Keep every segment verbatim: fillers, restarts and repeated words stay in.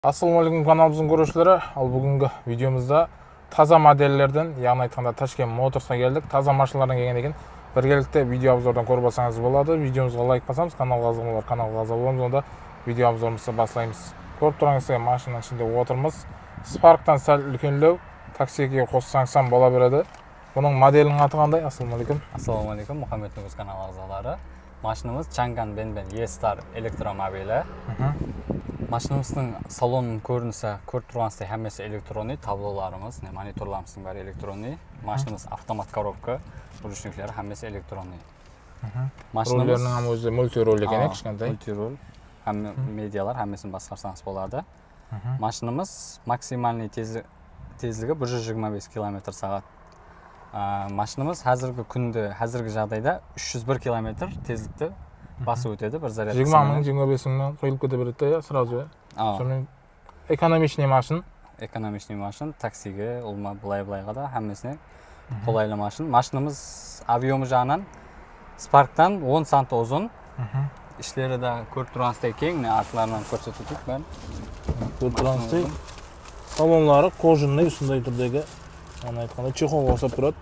Ассалаумалейкум каналымыздың көрушілері. Ал бүгінгі видеомызда таза модельдерден, яғни айтқанда Ташкент Моторсқа келдік. Таза машиналардан келген екен. Біргелікте видео обзордан көріп алсаңыз болады. Видеомызға лайк басамыз, каналға абзал болар, каналға абзал боламыз. Онда видео обзорымызды бастаймыз. Көріп тұрғаныңыздай машинаның ішінде отырмыз. Спарктан сәл үлкенлеу, таксиге қоссаңсам бола береді. Бұның моделінің аты қандай? Ассалаумалейкум. Ассалаумалейкум, Мұхаммед Нүгіз канал ағзалары. Машинамыз Чанган Бенбен E-Star электромобилі. Машинамыздың салонның көрінісі көріп тұрғаныңыздай әммесі электрони, таблоларымыз, мониторларымыздың бәрі электрони. Машинамыз автомат коробка, ручниклері әммесі электрони. Рөлдерінің әмі өзі мультирол екен, кішкентай. Мультирол, медиалар әммесін басқарсаңыз болады. Машинамыз максимальный тезлігі бір жүз жиырма бес километр сағат. Машинамыз қазіргі күнді, қазіргі жағдайда үш жүз бір километр тезлікті басы өтеді бір заряд. жиырма мың, жиырма бес мың қойылып кете береді я, сразу. Сонымен экономичный машин. Экономичный машин, таксиге, олма былай-былайға да, әммесіне қолайлы машин. Машинамыз авиомы жағынан Спарктан он санты ұзын. Ішлері де көріп тұрғаныстай кең, артыларынан көрсететік бәрін. Көріп тұрғаныстай салонлары кожаный үстіндей түрдегі, оны айтқанда чехол қосып тұрады.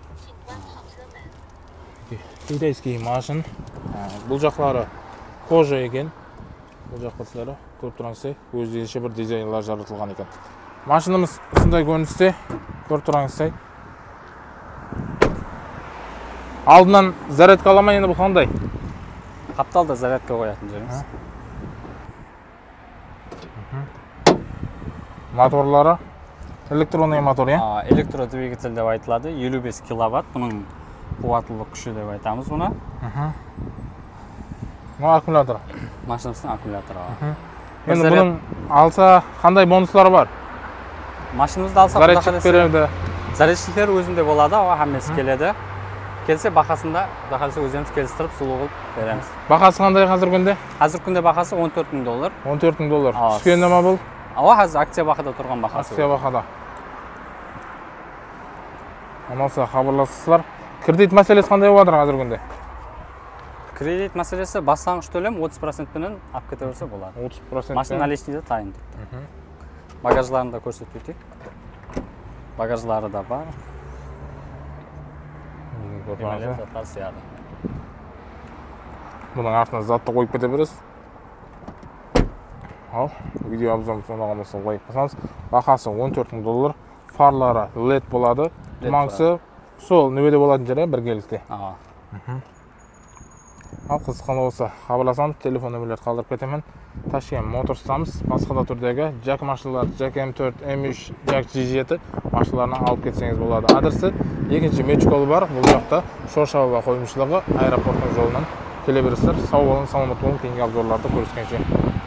Китайский машин. Бұл жақлары кожа екен. Бұл жақ бұртлары көріп тұрғаныстай өздерінше бір дизайнлар жаратылған екен. Машинамыз осындай көріністе көріп тұрғаныстай. Алдынан зарядка аламай, енді бұл қандай? Қапталда зарядка қоятын жеріміз. Моторлары электронный мотор, е? Электродвигатель деп айтылады, елу бес киловатт. Бұның қуаттылық күші деп айтамыз бұны. Бұл аккумулятор. Машинамыздың аккумуляторы. Енді бұның алса қандай бонустары бар? Машинамызды алса зарядчик береді. Зарядчиктер өзінде болады, ауа әммесі келеді. Келсе бақасында, бақасы өзіміз келістіріп сұлу қылып береміз. Бақасы қандай қазір күнде? Қазір күнде бақасы он төрт мың доллар. он төрт мың доллар. Түскенде ма бұл? Ауа қазір акция бақада тұрған бақасы. Акция бақада. Амалса хабарласысыздар. Кредит мәселесі қандай болады қазір күнде? Кредит мәселесі бастаңғыш төлем отыз процентпенен ап кете берсе болады. отыз процент. Машина наличныйда тайын тұрды. Багажларын да көрсетіп өтейік. Багажлары да бар. Демелер заттар сияды. Бұның артына затты қойып кете бересіз. Ал, видео обзорым соңына қалмаса лайк басаңыз. Бақасы он төрт мың доллар. Фарлары лед болады. Маңсы сол нөбеде болатын жері біргелікте. Ал қызыққан болса хабарласамыз, телефон нөмірлерді қалдырып кетемін. Ташкент Моторстамыз. Басқа да түрдегі жак машиналар, жак эм төрт, эм үш, жак джи жеті машиналарына алып кетсеңіз болады. Адресі екінші меч жолы бар. Бұл жақта Шоршаба қоймашылығы аэропорттың жолынан келе бересіздер. Сау болың, саламат болың. Кейінгі обзорларды көріскенше.